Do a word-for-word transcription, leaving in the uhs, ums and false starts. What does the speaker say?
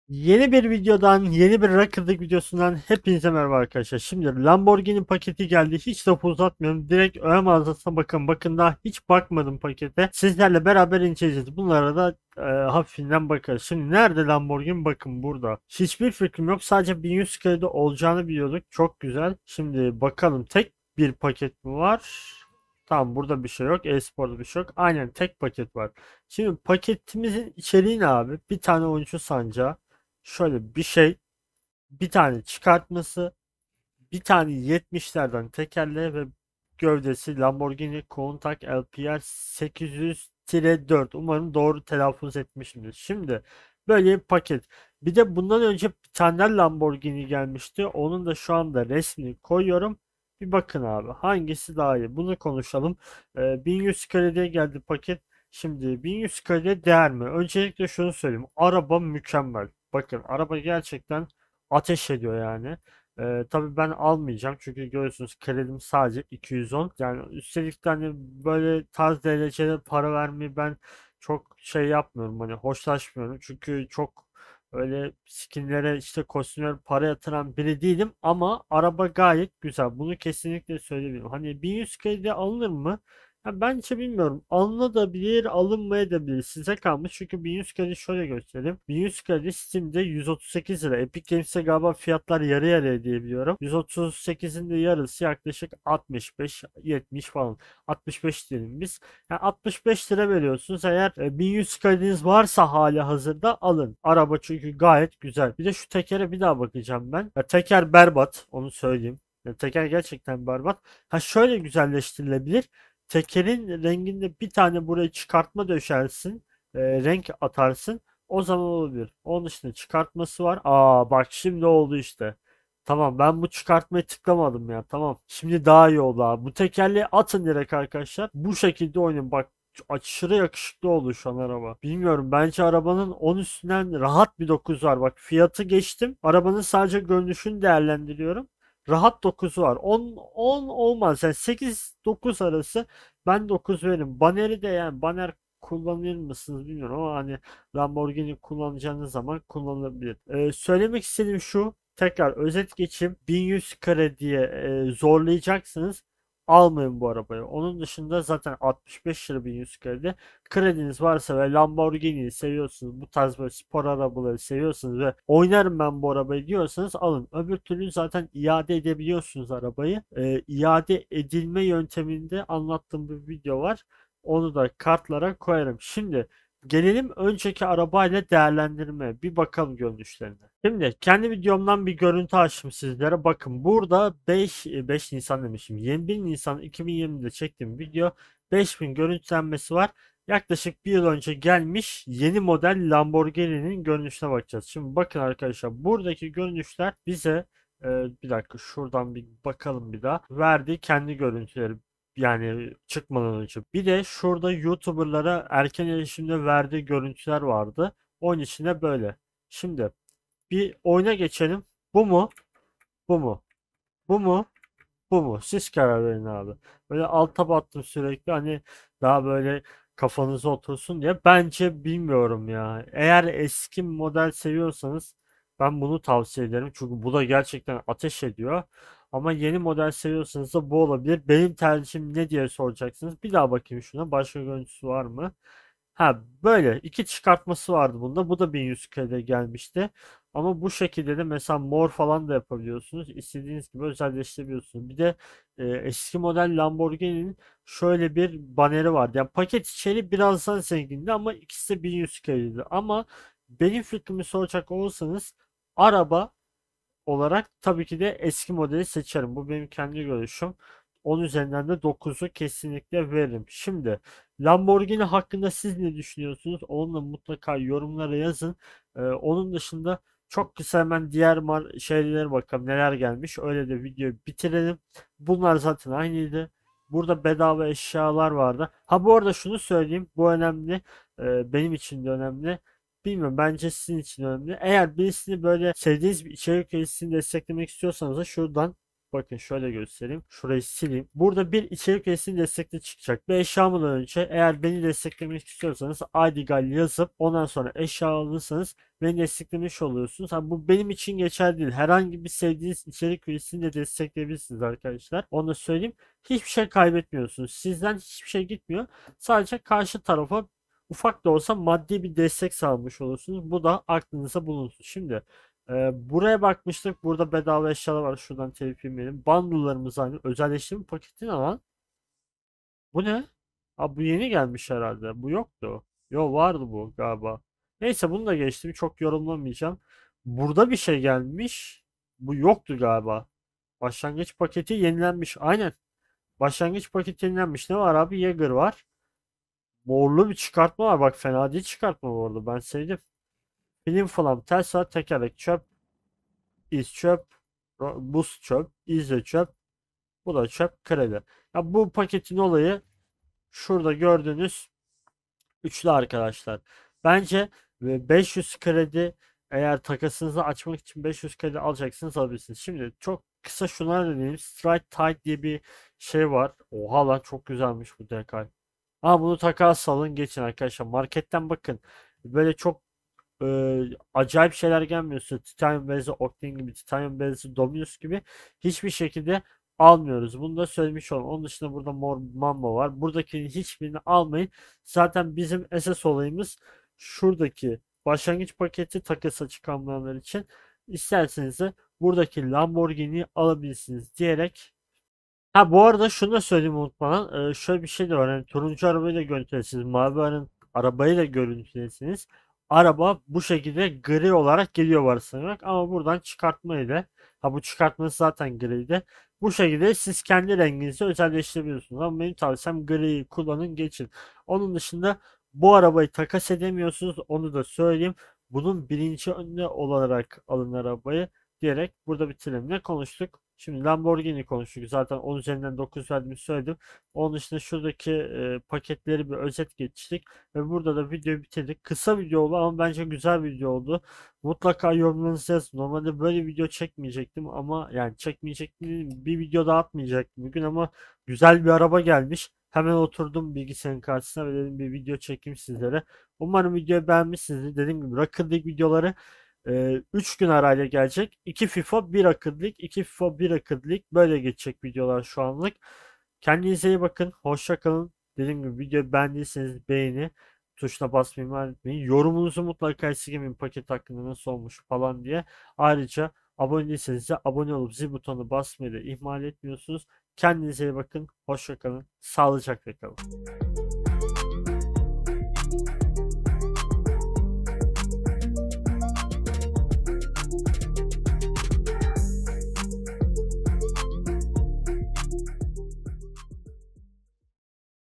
Yeni bir videodan, yeni bir Rocket videosundan hepinize merhaba arkadaşlar. Şimdi Lamborghini paketi geldi. Hiç lafı uzatmıyorum. Direkt ön mağazasına bakın. Bakın daha hiç bakmadım pakete. Sizlerle beraber inceleyeceğiz. Bunlara da e, hafifinden bakarız. Şimdi nerede Lamborghini? Bakın burada. Hiçbir fikrim yok. Sadece bin yüz kredi olacağını biliyorduk. Çok güzel. Şimdi bakalım tek bir paket mi var? Tamam, burada bir şey yok. E-sporda bir şey yok. Aynen tek paket var. Şimdi paketimizin içeriği ne abi? Bir tane oyuncu sancağı. Şöyle bir şey, bir tane çıkartması, bir tane yetmişlerden tekerleği ve gövdesi Lamborghini Countach L P R sekiz yüz dört. Umarım doğru telaffuz etmişimdir. Şimdi böyle bir paket. Bir de bundan önce bir tane Lamborghini gelmişti. Onun da şu anda resmini koyuyorum. Bir bakın abi. Hangisi daha iyi? Bunu konuşalım. Ee, bin yüz krediye geldi paket. Şimdi bin yüz krediye değer mi? Öncelikle şunu söyleyeyim. Araba mükemmel. Bakın araba gerçekten ateş ediyor yani. Ee, tabii ben almayacağım çünkü görüyorsunuz kredim sadece iki yüz on. Yani üstelik de hani böyle tarz derecede para vermeyi ben çok şey yapmıyorum, hani hoşlaşmıyorum. Çünkü çok öyle skinlere işte kostümlere para yatıran biri değilim ama araba gayet güzel. Bunu kesinlikle söyleyebilirim. Hani bin yüz kredi alınır mı? Ya bence bilmiyorum. Alınabilir, alınmayabilir. Size kalmış. Çünkü bin yüz kredi şöyle göstereyim. bin yüz kredi Steam'de yüz otuz sekiz lira. Epic Games'te galiba fiyatlar yarı yarıya diye biliyorum. yüz otuz sekizin de yarısı yaklaşık altmış beş yetmiş falan. altmış beş diyelim biz. Yani altmış beş lira veriyorsunuz. Eğer e, bin yüz krediniz varsa hali hazırda alın. Araba çünkü gayet güzel. Bir de şu tekere bir daha bakacağım ben. Ya, teker berbat. Onu söyleyeyim. Ya, teker gerçekten berbat. Ha, şöyle güzelleştirilebilir. Tekerin renginde bir tane buraya çıkartma döşersin. E, renk atarsın. O zaman olabilir. Onun dışında çıkartması var. Aa bak, şimdi oldu işte. Tamam, ben bu çıkartmayı tıklamadım ya. Tamam. Şimdi daha iyi oldu abi. Bu tekerleği atın direkt arkadaşlar. Bu şekilde oynayın. Bak, aşırı yakışıklı oldu şu an araba. Bilmiyorum, bence arabanın on üstünden rahat bir dokuz var. Bak, fiyatı geçtim. Arabanın sadece görünüşünü değerlendiriyorum. Rahat dokuz var. on on olmaz. Yani sekiz dokuz arası ben dokuz veririm. Baneri de, yani banner kullanır mısınız bilmiyorum ama hani Lamborghini kullanacağınız zaman kullanılabilir. Ee, söylemek istediğim şu. Tekrar özet geçeyim. bin yüz kare diye e, zorlayacaksınız. Almayın bu arabayı. Onun dışında zaten altmış beş lira bin yüz kredi. Krediniz varsa ve Lamborghini'yi seviyorsunuz, bu tarz böyle spor arabaları seviyorsunuz ve oynarım ben bu arabayı diyorsanız alın. Öbür türlü zaten iade edebiliyorsunuz arabayı. Ee, iade edilme yönteminde anlattığım bir video var. Onu da kartlara koyarım. Şimdi gelelim önceki arabayla değerlendirme. Bir bakalım görünüşlerine. Şimdi kendi videomdan bir görüntü açtım sizlere. Bakın burada beş, beş Nisan demişim. yirmi bir Nisan iki bin yirmide çektiğim video beş bin görüntülenmesi var. Yaklaşık bir yıl önce gelmiş yeni model Lamborghini'nin görünüşüne bakacağız. Şimdi bakın arkadaşlar, buradaki görünüşler bize e, bir dakika şuradan bir bakalım bir daha. Verdiği kendi görüntüleri, yani çıkmadan önce. Bir de şurada YouTuber'lara erken erişimde verdiği görüntüler vardı. Onun içinde böyle. Şimdi bir oyuna geçelim. Bu mu? Bu mu? Bu mu? Bu mu? Siz karar verin abi. Böyle alt tab attım sürekli, hani daha böyle kafanıza otursun diye. Bence bilmiyorum ya. Eğer eski model seviyorsanız ben bunu tavsiye ederim. Çünkü bu da gerçekten ateş ediyor. Ama yeni model seviyorsanız da bu olabilir. Benim tercihim ne diye soracaksınız. Bir daha bakayım şuna. Başka görüntüsü var mı? Ha, böyle iki çıkartması vardı bunda. Bu da bin yüz K'de gelmişti. Ama bu şekilde de mesela mor falan da yapabiliyorsunuz. İstediğiniz gibi özelleştirebiliyorsunuz. Bir de e, eski model Lamborghini'nin şöyle bir baneri vardı. Yani paket içeri biraz daha zengindi ama ikisi de bin yüz K'ydi. Ama benim fikrimi soracak olursanız araba olarak tabii ki de eski modeli seçerim. Bu benim kendi görüşüm. on üzerinden de dokuzu kesinlikle veririm. Şimdi Lamborghini hakkında siz ne düşünüyorsunuz? Onu da mutlaka yorumlara yazın. Ee, onun dışında çok kısa hemen diğer mar- şeylere bakalım neler gelmiş. Öyle de videoyu bitirelim. Bunlar zaten aynıydı. Burada bedava eşyalar vardı. Ha, bu arada şunu söyleyeyim. Bu önemli. Ee, benim için de önemli. Bilmiyorum, bence sizin için önemli. Eğer birisini böyle sevdiğiniz bir içerik üreticisini desteklemek istiyorsanız da şuradan Bakın şöyle göstereyim. Şurayı sileyim. Burada bir içerik üyesini destekli çıkacak. Ve eşyamadan önce eğer beni desteklemek istiyorsanız I D Gal yazıp ondan sonra eşya alırsanız beni desteklemiş oluyorsunuz. Ha, bu benim için geçerli değil. Herhangi bir sevdiğiniz içerik üyesini de destekleyebilirsiniz arkadaşlar. Onu da söyleyeyim. Hiçbir şey kaybetmiyorsunuz. Sizden hiçbir şey gitmiyor. Sadece karşı tarafa ufak da olsa maddi bir destek sağlamış olursunuz. Bu da aklınıza bulunsun. Şimdi ee, buraya bakmıştık. Burada bedava eşyalar var. Şuradan telif yemeyelim. Bundle'larımız aynı. Özelleştirme paketi ne lan? Bu ne? Abi bu yeni gelmiş herhalde. Bu yoktu. Yo, vardı bu galiba. Neyse, bunu da geçtim. Çok yorumlamayacağım. Burada bir şey gelmiş. Bu yoktu galiba. Başlangıç paketi yenilenmiş. Aynen. Başlangıç paketi yenilenmiş. Ne var abi? Jäger var. Morlu bir çıkartma var. Bak, fena değil çıkartma bu arada. Ben sevdim. Film falan. Tesla tekerlek çöp. İz çöp. Buz çöp. İzle çöp. Bu da çöp kredi. Ya bu paketin olayı şurada gördüğünüz üçlü arkadaşlar. Bence ve beş yüz kredi, eğer takasınızı açmak için beş yüz kredi alacaksınız, alabilirsiniz. Şimdi çok kısa şuna dönelim. Strike Tide diye bir şey var. Oha lan, çok güzelmiş bu dekay. Ama bunu takas alın geçin arkadaşlar. Marketten bakın. Böyle çok e, acayip şeyler gelmiyor size. Titanium Base, Octane gibi, Titanium Base, Dominus gibi hiçbir şekilde almıyoruz. Bunu da söylemiş olalım. Onun dışında burada Mor Mamba var. Buradakinin hiçbirini almayın. Zaten bizim esas olayımız şuradaki başlangıç paketi takasa çıkanlar için. İsterseniz de buradaki Lamborghini alabilirsiniz diyerek. Ha, bu arada şunu da söyleyeyim unutmadan. Ee, şöyle bir şey de var. Yani turuncu arabayı da görüntülesiniz. Mavi arın arabayı da görüntülesiniz. Araba bu şekilde gri olarak geliyor varsayılarak, ama buradan çıkartma ile, ha bu çıkartması zaten griydi. Bu şekilde siz kendi renginizi özelleştirebiliyorsunuz. Ama benim tavsiyem griyi kullanın geçin. Onun dışında bu arabayı takas edemiyorsunuz. Onu da söyleyeyim. Bunun birinci önüne olarak alın arabayı diyerek burada bitirelim. Ne konuştuk? Şimdi Lamborghini konuştuk. Zaten on üzerinden dokuz verdiğimi söyledim. Onun dışında şuradaki e, paketleri bir özet geçtik. Ve burada da videoyu bitirdik. Kısa video oldu ama bence güzel video oldu. Mutlaka yorumlarınızı yazın. Normalde böyle video çekmeyecektim ama yani çekmeyecektim. Bir video daha atmayacaktım bugün ama güzel bir araba gelmiş. Hemen oturdum bilgisayarın karşısına ve dedim bir video çekeyim sizlere. Umarım videoyu beğenmişsinizdir. Dediğim gibi Rocket League videoları üç gün arayla gelecek. iki FIFA, bir Rocket League, iki FIFA, bir Rocket League, böyle geçecek videolar şu anlık. Kendinize iyi bakın. Hoşça kalın. Dediğim gibi videoyu beğendiyseniz beğeni tuşuna basmayı unutmayın. Yorumunuzu mutlaka esirgemeyin, paket hakkında nasıl olmuş falan diye. Ayrıca abone değilseniz de abone olup zil butonuna basmayı da ihmal etmiyorsunuz. Kendinize iyi bakın. Hoşça kalın. Sağlıcakla kalın.